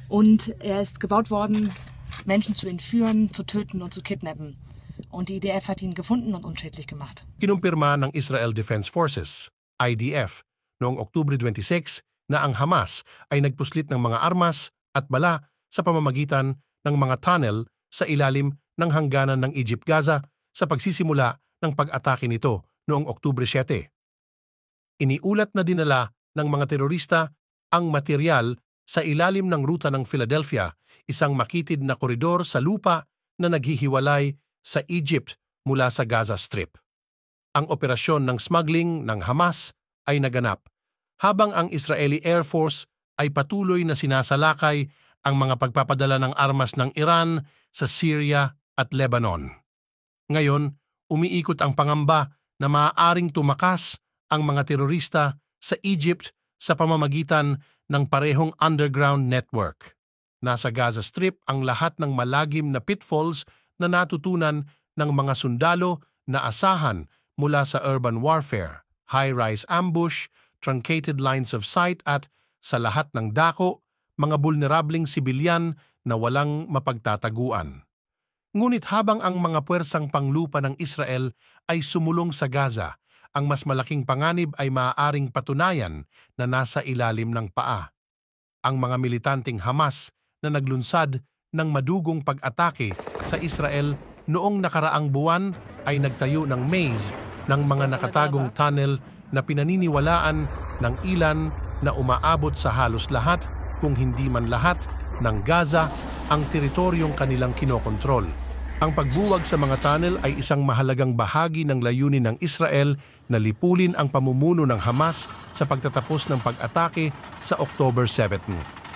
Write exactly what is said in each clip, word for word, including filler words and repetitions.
Und er ist gebaut worden, Menschen zu entführen, zu töten und zu kidnappen. Und die I D F hat ihn gefunden und unschädlich gemacht. Kinumpirma ng Israel Defense Forces, I D F, noong Oktubre twenty-six na ang Hamas ay nagpuslit ng mga armas at bala sa pamamagitan ng mga tunnel sa ilalim ng hangganan ng Egypt-Gaza sa pagsisimula ng pag-atake nito noong Oktubre seven. Iniulat na dinala ng mga terorista ang material sa ilalim ng ruta ng Philadelphia, isang makitid na koridor sa lupa na naghihiwalay sa Egypt mula sa Gaza Strip. Ang operasyon ng smuggling ng Hamas ay naganap habang ang Israeli Air Force ay patuloy na sinasalakay ang mga pagpapadala ng armas ng Iran sa Syria at Lebanon. Ngayon, umiikot ang pangamba na maaaring tumakas ang mga terorista sa Egypt sa pamamagitan ng parehong underground network. Nasa Gaza Strip ang lahat ng malagim na pitfalls na natutunan ng mga sundalo na asahan mula sa urban warfare, high-rise ambush, truncated lines of sight at, sa lahat ng dako, mga bulnerableng sibilyan na walang mapagtataguan. Ngunit habang ang mga puwersang panglupa ng Israel ay sumulong sa Gaza, ang mas malaking panganib ay maaaring patunayan na nasa ilalim ng paa. Ang mga militanteng Hamas na naglunsad ng madugong pag-atake sa Israel noong nakaraang buwan ay nagtayo ng maze ng mga nakatagong tunnel na pinaniniwalaan ng ilan na umaabot sa halos lahat, kung hindi man lahat, ng Gaza ang teritoryong kanilang kinokontrol. Ang pagbuwag sa mga tunnel ay isang mahalagang bahagi ng layunin ng Israel na lipulin ang pamumuno ng Hamas sa pagtatapos ng pag-atake sa October seven.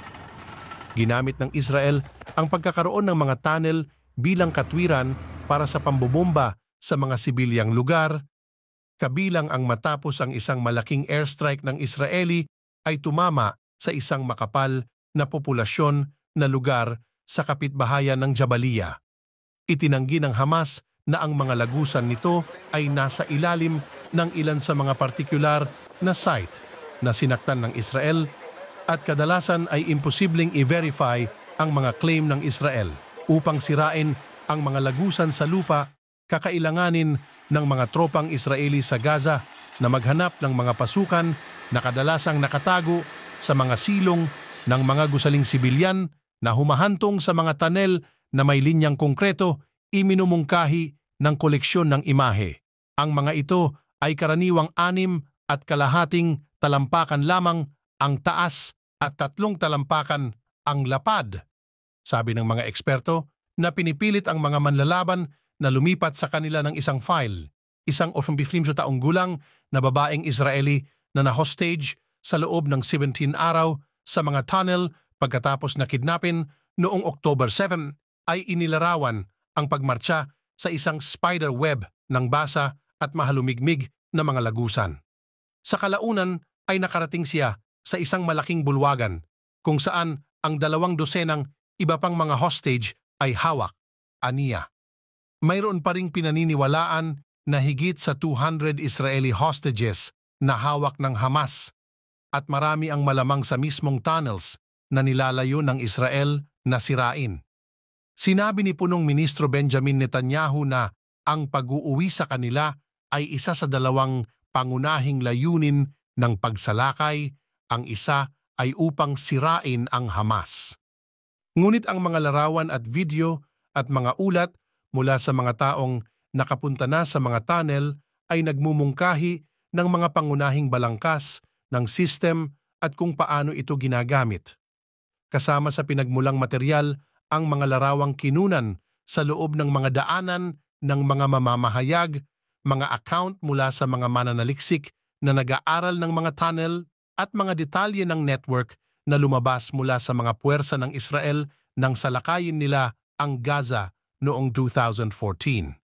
Ginamit ng Israel ang pagkakaroon ng mga tunnel bilang katwiran para sa pambobomba sa mga sibilyang lugar, kabilang ang matapos ang isang malaking airstrike ng Israeli ay tumama sa isang makapal na populasyon na lugar sa kapitbahayan ng Jabalia. Itinanggi ng Hamas na ang mga lagusan nito ay nasa ilalim ng ilan sa mga partikular na site na sinaktan ng Israel at kadalasan ay imposibleng i-verify ang mga claim ng Israel. Upang sirain ang mga lagusan sa lupa, kakailanganin ng mga tropang Israeli sa Gaza na maghanap ng mga pasukan na kadalasang nakatago sa mga silong ng mga gusaling sibilyan na humahantong sa mga tunnel na may linyang konkreto, iminumungkahi ng koleksyon ng imahe. Ang mga ito ay karaniwang anim at kalahating talampakan lamang ang taas at tatlong talampakan ang lapad. Sabi ng mga eksperto na pinipilit ang mga manlalaban na lumipat sa kanila ng isang file, isang ofimbifilim sa taong gulang na babaeng Israeli na na-hostage sa loob ng seventeen araw sa mga tunnel pagkatapos na kidnapin noong October seven ay inilarawan ang pagmartsa sa isang spider web ng basa at mahalumigmig na mga lagusan. Sa kalaunan ay nakarating siya sa isang malaking bulwagan kung saan ang dalawang dosenang iba pang mga hostage ay hawak, aniya. Mayroon pa ring pinaniniwalaan na higit sa two hundred Israeli hostages na hawak ng Hamas at marami ang malamang sa mismong tunnels na nilalayo ng Israel na sirain. Sinabi ni punong ministro Benjamin Netanyahu na ang pag-uuwi sa kanila ay isa sa dalawang pangunahing layunin ng pagsalakay, ang isa ay upang sirain ang Hamas. Ngunit ang mga larawan at video at mga ulat mula sa mga taong nakapunta na sa mga tunnel ay nagmumungkahi ng mga pangunahing balangkas ng system at kung paano ito ginagamit. Kasama sa pinagmulang material ang mga larawang kinunan sa loob ng mga daanan ng mga mamamahayag, mga account mula sa mga mananaliksik na nag-aaral ng mga tunnel at mga detalye ng network na lumabas mula sa mga puwersa ng Israel nang salakayin nila ang Gaza noong two thousand fourteen.